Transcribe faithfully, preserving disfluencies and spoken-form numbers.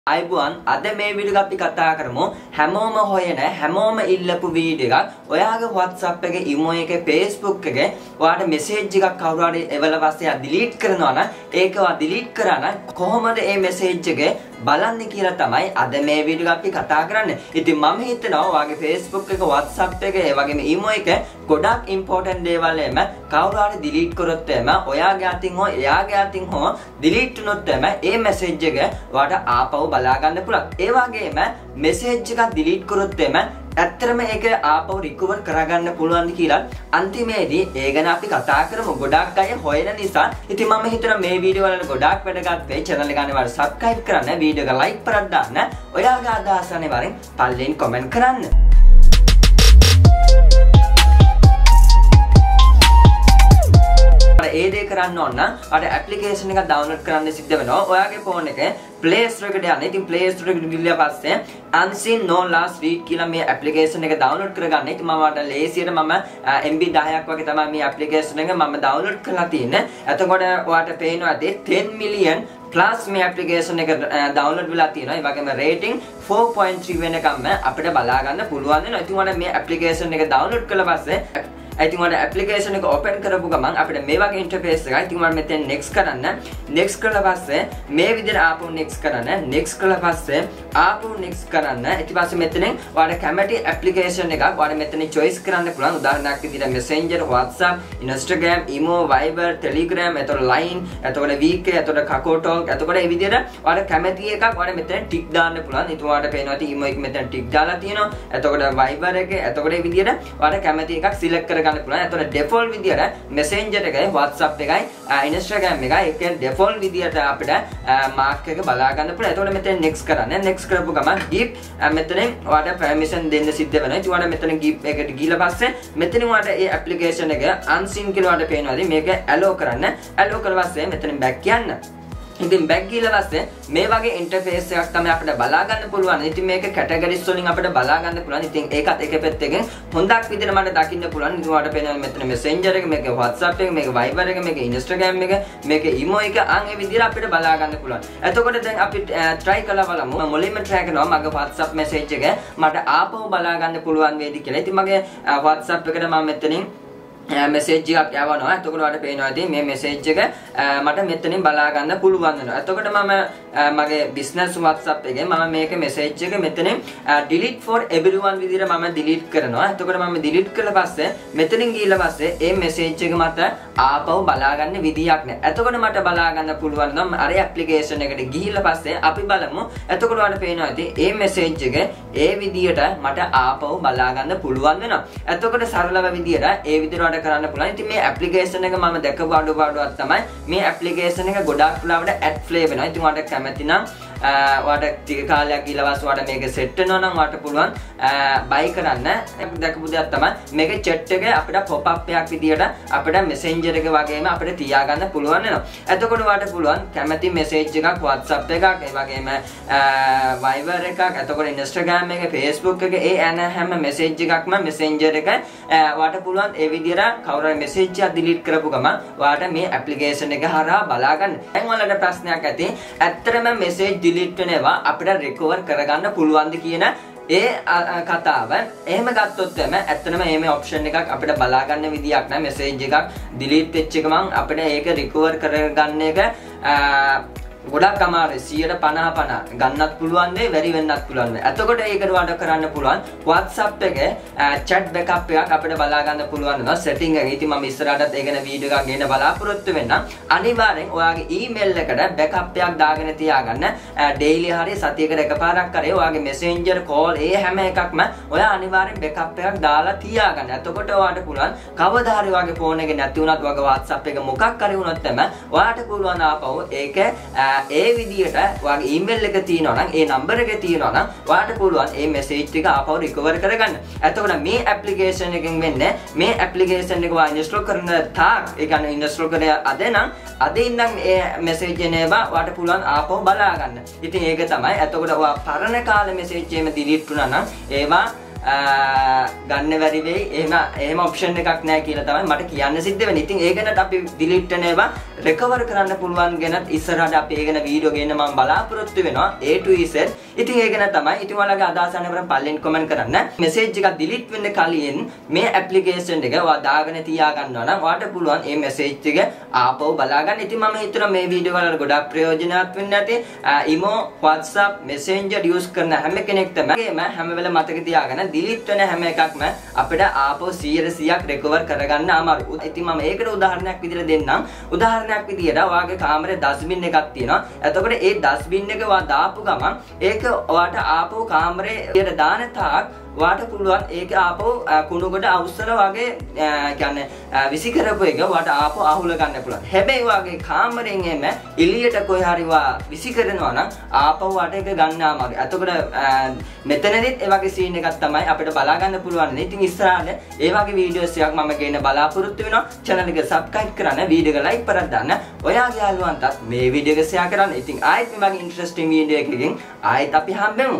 අයිබුවන් අද මේ වීඩියෝ අපි කතා කරමු හැමෝම හොයන හැමෝම ඉල්ලපු වීඩියෝ එකක් ඔයාගේ WhatsApp එකේ imo එකේ Facebook එකේ ඔයාට මෙසේජ් එකක් කවුරු හරි එවලා පස්සේ delete කරනවා නම් ඒක ඔයා delete කරා නම් කොහොමද මේ මෙසේජ් එකේ බලන්නේ කියලා තමයි අද මේ වීඩියෝ අපි කතා කරන්නේ. ඉතින් මම හිතනවා ඔයාගේ Facebook එක WhatsApp එක ඒ වගේම imo එක ගොඩක් important දේවල් එම කවුරු හරි delete කරොත් එම ඔයාගේ අතින් හෝ එයාගේ අතින් හෝ delete වුණොත් එම මේ මෙසේජ් එක ඔයාට ආපහු බලා ගන්න පුළුවන්. ඒ වගේම මෙසේජ් එකක් delete කරොත් එම ඇත්තටම ඒක ආපහු recover කරගන්න පුළුවන්ද කියලා අන්තිමේදී ඒ ගැන අපි කතා කරමු. ගොඩක් අය හොයන නිසා ඉතින් මම හිතනවා මේ වීඩියෝ වල ගොඩක් වැදගත් වෙයි. channel එක අනිවාර්යෙන් subscribe කරන්න, වීඩියෝ එක like කරලා දාන්න. ඔයාගේ අදහස් අනිවාර්යෙන් පල්ලෙන් comment කරන්න. ඒ දේ කරන්න ඕන නම් අර ඇප්ලිකේෂන් එක ඩවුන්ලෝඩ් කරන්න සිද්ධ වෙනවා. ඔයාගේ ෆෝන් එකේ Play Store එකට යන්න. ඉතින් Play Store එකට ගිහිල්ලා පස්සේ Unseen No Last Read කියලා මේ ඇප්ලිකේෂන් එක ඩවුන්ලෝඩ් කරගන්න. ඉතින් මම වට ලේසියට මම M B දහයක් වගේ තමයි මේ ඇප්ලිකේෂන් එක මම ඩවුන්ලෝඩ් කරලා තියෙන්නේ. එතකොට ඔයාට පේනවා ඇති ten million plus මේ ඇප්ලිකේෂන් එක ඩවුන්ලෝඩ් වෙලා තියෙනවා. ඒ වගේම rating four point three වෙනකම්ම අපිට බලා ගන්න පුළුවන් වෙනවා. ඉතින් ඔයාලා මේ ඇප්ලිකේෂන් එක ඩවුන්ලෝඩ් කළා පස්සේ I think application එක open කරපු ගමන් අපිට මේ වගේ interface එකයි. ඉතින් මම මෙතෙන් next කරන්න. next කළා පස්සේ මේ විදිහට ආපහු next කරන්න. next කළා පස්සේ ආපහු next කරන්න. ඊට පස්සේ මෙතනින් ඔයාලට කැමති application එකක් ඔයාලට මෙතන choice කරන්න පුළුවන්. උදාහරණයක් විදිහට Messenger, WhatsApp, Instagram, Imo, Viber, Telegram, එතකොට Line, එතකොට V K, එතකොට KakaoTalk, එතකොට මේ විදිහට ඔයාලට කැමති එකක් ඔයාලට මෙතන tick දාන්න පුළුවන්. ඉතින් ඔයාලට පේනවා ඇති Imo එක මෙතන tick දාලා තියෙනවා. එතකොට Viber එක, එතකොට මේ විදිහට ඔයාලට කැමති එකක් select කර ගන්න පුළුවන්. එතකොට default විදියට Messenger එකයි WhatsApp එකයි Instagram එකයි ඒක default විදියට අපිට mark එක බලා ගන්න පුළුවන්. එතකොට මෙතන next කරන්න. next කරපු ගමන් gif මෙතනින් ඔයාලට permission දෙන්න සිද්ධ වෙනවා. ඉතින් ඔයාලා මෙතන gif එකට ගිහලා පස්සේ මෙතනින් ඔයාලට මේ application එක unseen කියලා ඔයාලට පේනවාද මේක allow කරන්න. allow කරලා පස්සේ මෙතනින් back යන්න. ඉතින් back ගිහලා පස්සේ මේ වගේ interface එකක් තමයි අපිට බලා ගන්න පුළුවන්. ඉතින් මේක categories වලින් අපිට බලා ගන්න පුළුවන්. ඉතින් ඒකත් එක පැත්තකින් හොඳක් විදිහට මට දකින්න පුළුවන්. ඉතින් ඔයාලට පේනවා මෙතන Messenger එක, මේක WhatsApp එක, මේක Viber එක, මේක Instagram එක, මේක Imo එක අන් ඒ විදිහට අපිට බලා ගන්න පුළුවන්. එතකොට දැන් අපි try කරලා බලමු. මම මුලින්ම try කරනවා මගේ WhatsApp message එක මට ආපහු බලා ගන්න පුළුවන් වේද කියලා. ඉතින් මගේ WhatsApp එකට මම මෙතනින් message එකක් යවනවා. එතකොට ඔයාලට පේනවා ඇති මේ message එක මට මෙතනින් බලා ගන්න පුළුවන් වෙනවා. එතකොට මම මගේ business WhatsApp එකේ මම මේක message එක මෙතනින් delete for everyone විදිහට මම delete කරනවා. එතකොට මම delete කළා පස්සේ මෙතනින් ගිහලා පස්සේ මේ message එක මට ආපහු බලා ගන්න විදියක් නැහැ. එතකොට මට බලා ගන්න පුළුවන් නම් අර application එකට ගිහිල්ලා පස්සේ අපි බලමු. එතකොට ඔයාලට පේනවා ඇති මේ message එක ඒ විදිහට මට ආපහු බලා ගන්න පුළුවන් වෙනවා. එතකොට සරලව විදිහට ඒ විදිහට කරන්න පුළුවන්. ඉතින් මේ application එක මම දැකපු අඩුපාඩුවක් තමයි මේ application එක ගොඩාක් වෙලාවට ad play වෙනවා. ඉතින් ඔයාලට කැමති නම් ඔයාලට ටික කාලයක් ගිහලා වාස් ඔයාලට මේක set වෙනවා නම් ඔයාලට පුළුවන් buy කරන්න. දැකපු දෙයක් තමයි මේකේ chat එක අපිට pop up එකක් විදියට අපිට Messenger එක වගේම අපිට තියාගන්න පුළුවන් වෙනවා. එතකොට ඔයාලට පුළුවන් කැමති message එකක් WhatsApp එකක් ඒ වගේම Viber එකක් එතකොට Instagram එක Facebook එක ඒ යන හැම message එකක්ම Messenger එක ඔයාලට පුළුවන් ඒ විදියට කවුරු හරි message එක delete කරපු ගමන් ඔයාලට මේ application එක හරහා බලා ගන්න. දැන් ඔයාලට ප්‍රශ්නයක් ඇති. ඇත්තටම message delete වෙනවා අපිට recover කරගන්න පුළුවන්ද කියන ඒ කතාව. එහෙම ගත්තොත් එම ඇත්තටම මේ option එකක් අපිට බලා ගන්න විදියක් නැහැ. message එකක් delete වෙච්ච ගමන් අපිට ඒක recover කරගන්න එක ගොඩක් අමාරුයි. සියයට පනහ පනහ ගන්නත් පුළුවන් දෙයි වැඩි වෙන්නත් පුළුවන්. එතකොට ඒකට වඩා කරන්න පුළුවන් WhatsApp එකේ chat backup එකක් අපිට බලා ගන්න පුළුවන් වෙනවා setting එක. ඉතින් මම ඉස්සරහටත් ඒ ගැන වීඩියෝ එකක් ගෙන බලාපොරොත්තු වෙන්නම්. අනිවාර්යෙන් ඔයාගේ email එකට backup එකක් දාගෙන තියාගන්න. daily හරි සතියකට එකපාරක් කරේ ඔයාගේ Messenger call ඒ හැම එකක්ම ඔයා අනිවාර්යෙන් backup එකක් දාලා තියාගන්න. එතකොට ඔයාට පුළුවන් කවදා හරි ඔයාගේ phone එකේ නැති වුණත් ඔයාගේ WhatsApp එක මොකක් හරි වුණොත් තමයි ඔයාට පුළුවන් ආපහු ඒක ඒ විදියට ඔයාගේ email එක තියෙනවා නම් ඒ number එක තියෙනවා නම් ඔයාට පුළුවන් මේ message ටික ආපහු recover කරගන්න. එතකොට මේ application එකෙන් වෙන්නේ මේ application එක ඔයා install කරන තාක් ඒ කියන්නේ install කරේ අද නම් අද ඉඳන් මේ message එනවා ඔයාට පුළුවන් ආපහු බලා ගන්න. ඉතින් ඒක තමයි. එතකොට ඔයා පරණ කාලේ message එකම delete වුණා නම් ඒවා ගන්න බැරි වෙයි. එහෙම එහෙම ඔප්ෂන් එකක් නැහැ කියලා තමයි මට කියන්න සිද්ධ වෙන්නේ. ඉතින් ඒ ගැනත් අපි delete වෙන ඒවා recover කරන්න පුළුවන් ගැනත් ඉස්සරහට අපි ඒ ගැන වීඩියෝ ගේන්න මම බලාපොරොත්තු වෙනවා A to Z. ඉතින් ඒ ගැන තමයි. ඉතින් ඔයාලගේ අදහස් අහන්න පල්ලෙන් comment කරන්න. message එක delete වෙන්න කලින් මේ application එක ඔයා දාගෙන තියා ගන්නවා නම් ඔයාට පුළුවන් මේ message එක ආපහු බලා ගන්න. ඉතින් මම හිතනවා මේ වීඩියෝ වල ගොඩක් ප්‍රයෝජනවත් වෙන්න ඇති. imo WhatsApp Messenger use කරන හැම කෙනෙක්ටම හැම වෙලම මතක තියාගන්න delete වෙන හැම එකක්ම අපිට ආපහු සියයට සියයක් recover කරගන්න අමාරුයි. ඉතින් මම ඒකට උදාහරණයක් විදිහට දෙන්නම්. උදාහරණයක් විදිහට ඔයාගේ කාමරේ dustbin එකක් තියෙනවා. එතකොට ඒ dustbin එක ඔයා දාපු ගමන් ඒක ඔයාට ආපහු කාමරේ දාන තාක් ඔයාට පුළුවන් ඒක ආපහු කුණු කොට අවුස්සලා වගේ කියන්නේ විසි කරපු එක ඔයාට ආපහු අහුල ගන්න පුළුවන්. හැබැයි ඔයාගේ කාමරෙන් එම එළියට කොයි හරි වා විසි කරනවා නම් ආපහු ඔයාට ඒක ගන්න අමාරුයි. එතකොට මෙතනදිත් ඒ වගේ සීන් එකක් තමයි අපිට බලා ගන්න පුළුවන්. ඉතින් ඉස්සරහට ඒ වගේ වීඩියෝස් එකක් මම ගේන්න බලාපොරොත්තු වෙනවා. channel එක subscribe කරන්න, වීඩියෝ එක like කරලා දාන්න. ඔයාගේ යාළුවන්ටත් මේ වීඩියෝ එක share කරන්න. ඉතින් ආයෙත් මේ වගේ interesting වීඩියෝ එකකින් ආයෙත් අපි හම්බෙමු.